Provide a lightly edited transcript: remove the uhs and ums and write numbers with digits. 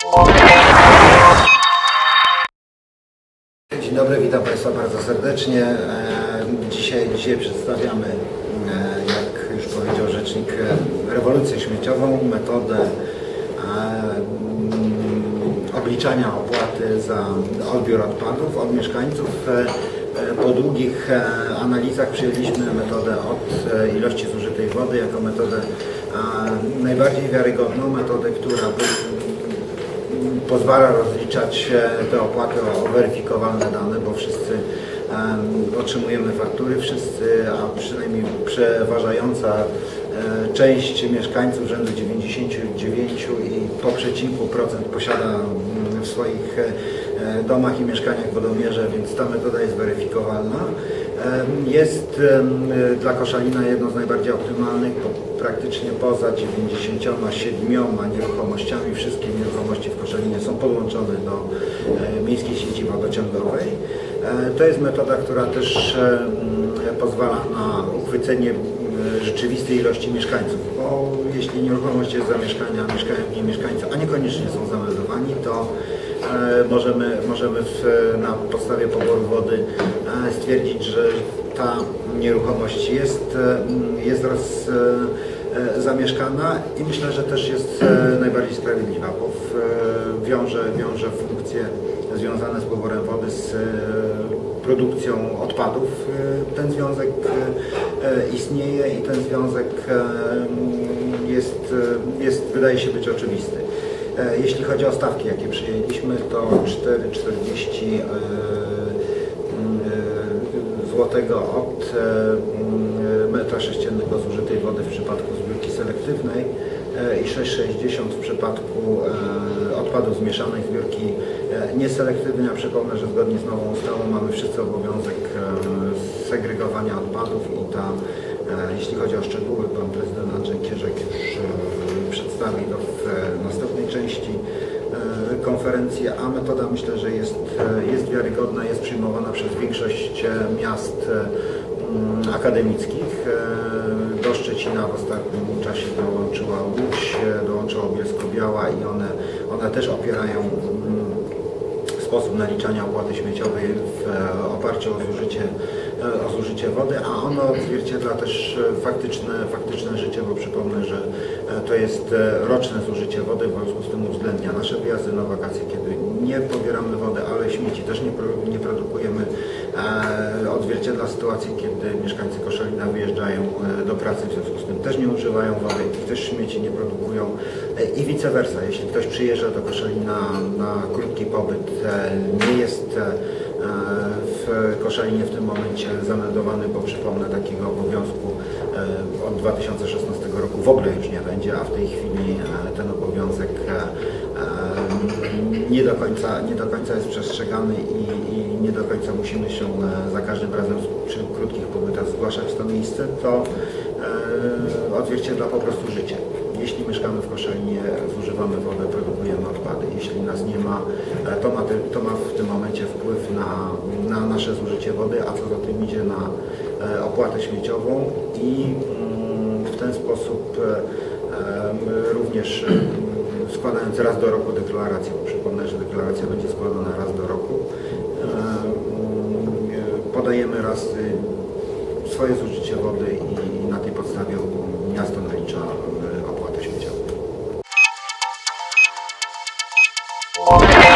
Dzień dobry, witam Państwa bardzo serdecznie. Dzisiaj przedstawiamy, jak już powiedział rzecznik, rewolucję śmieciową, metodę obliczania opłaty za odbiór odpadów od mieszkańców. Po długich analizach przyjęliśmy metodę od ilości zużytej wody jako metodę najbardziej wiarygodną, metodę, która pozwala rozliczać te opłaty o weryfikowalne dane, bo wszyscy otrzymujemy faktury, a przynajmniej przeważająca część mieszkańców, rzędu 99,5% posiada w swoich domach i mieszkaniach wodomierze, więc ta metoda jest weryfikowalna. Jest dla Koszalina jedną z najbardziej optymalnych, bo praktycznie poza 97 nieruchomościami, wszystkie nieruchomości w Koszalinie są podłączone do miejskiej sieci wodociągowej. To jest metoda, która też pozwala na uchwycenie rzeczywistej ilości mieszkańców, bo jeśli nieruchomość jest zamieszkania, mieszkają w niej mieszkańcy, a niekoniecznie są zameldowani, to możemy na podstawie poboru wody stwierdzić, że ta nieruchomość jest zamieszkana i myślę, że też jest najbardziej sprawiedliwa, bo wiąże funkcje związane z poborem wody z produkcją odpadów. Ten związek istnieje i ten związek wydaje się być oczywisty. Jeśli chodzi o stawki, jakie przyjęliśmy, to 4,40 zł od metra sześciennego zużytej wody w przypadku zbiórki selektywnej i 6,60 w przypadku odpadów zmieszanej zbiórki nieselektywnej. Ja przypomnę, że zgodnie z nową ustawą mamy wszyscy obowiązek segregowania odpadów i jeśli chodzi o szczegóły, pan prezydent Andrzej Kierzek już przedstawi to w następnej części konferencji, a metoda myślę, że jest wiarygodna, jest przyjmowana przez większość miast akademickich. Do Szczecina w ostatnim czasie dołączyła Łódź, dołączyła Bielsko-Biała i one też opierają sposób naliczania opłaty śmieciowej w oparciu o zużycie wody, a ono odzwierciedla też faktyczne życie, bo przypomnę, że to jest roczne zużycie wody, w związku z tym uwzględnia nasze wyjazdy na wakacje, kiedy nie pobieramy wody, ale śmieci też nie produkujemy. Odzwierciedla sytuację, kiedy mieszkańcy Koszalina wyjeżdżają do pracy, w związku z tym też nie używają wody i też śmieci nie produkują i vice versa. Jeśli ktoś przyjeżdża do Koszalina na krótki pobyt, nie jest w Koszalinie w tym momencie zameldowany, bo przypomnę, takiego obowiązku od 2016 roku w ogóle już nie będzie, a w tej chwili ten obowiązek nie do końca jest przestrzegany i nie do końca musimy się za każdym razem przy krótkich pobytach zgłaszać w to miejsce, to odzwierciedla po prostu życie. Jeśli mieszkamy w Koszalinie, zużywamy wodę, produkujemy odpady. Jeśli nas nie ma, to ma w tym momencie wpływ na nasze zużycie wody, a co za tym idzie, na opłatę śmieciową i w ten sposób również składając raz do roku deklarację, bo przypomnę, że deklaracja będzie składana raz do roku, podajemy raz swoje zużycie wody i na tej podstawie miasto nalicza opłatę śmieciową.